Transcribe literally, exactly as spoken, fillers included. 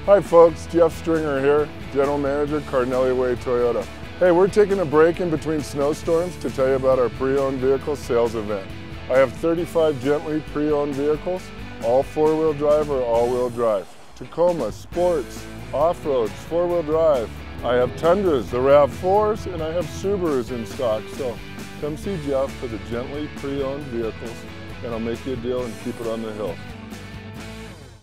Hi folks, Jeff Stringer here, General Manager, Cardinale Way Toyota. Hey, we're taking a break in between snowstorms to tell you about our pre-owned vehicle sales event. I have thirty-five gently pre-owned vehicles, all four-wheel drive or all-wheel drive. Tacoma, sports, off-roads, four-wheel drive. I have Tundras, the RAV fours, and I have Subarus in stock. So come see Jeff for the gently pre-owned vehicles, and I'll make you a deal and keep it on the hill.